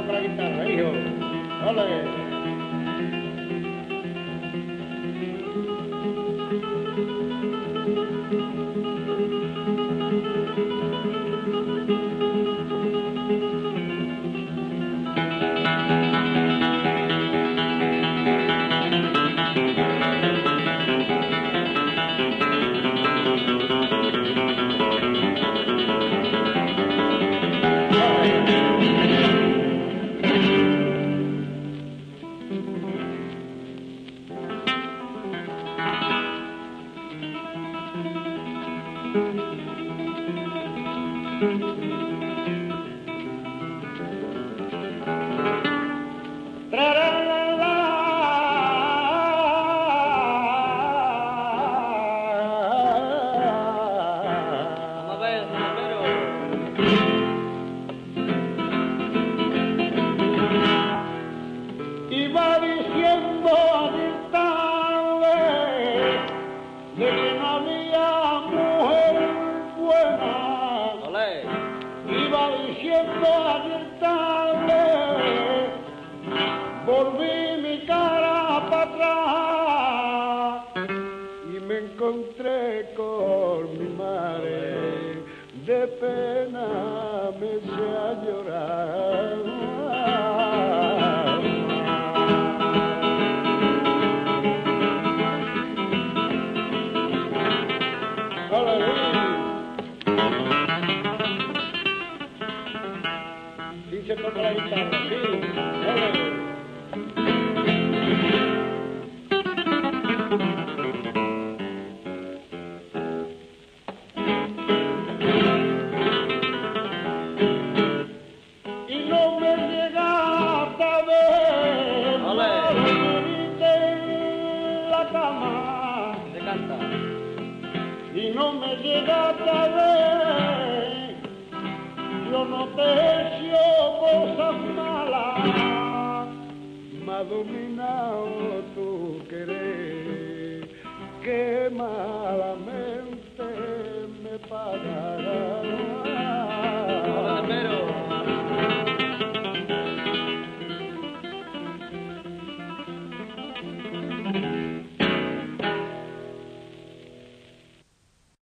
toca la guitarra, hijo. Ole. Iba diciendo a gritarle de que no había mujer buena. Olé. Iba diciendo a gritarle, volví mi cara para atrás y me encontré con mi madre. De pena me eché a llorar. Sí se toca la guitarra, sí. Y no me llegaste a ver, dormirte en la cama. Se canta. Y no me llegaste a ver, yo no te he hecho cosas malas, me ha dominado tu querer, que malamente me pagarás.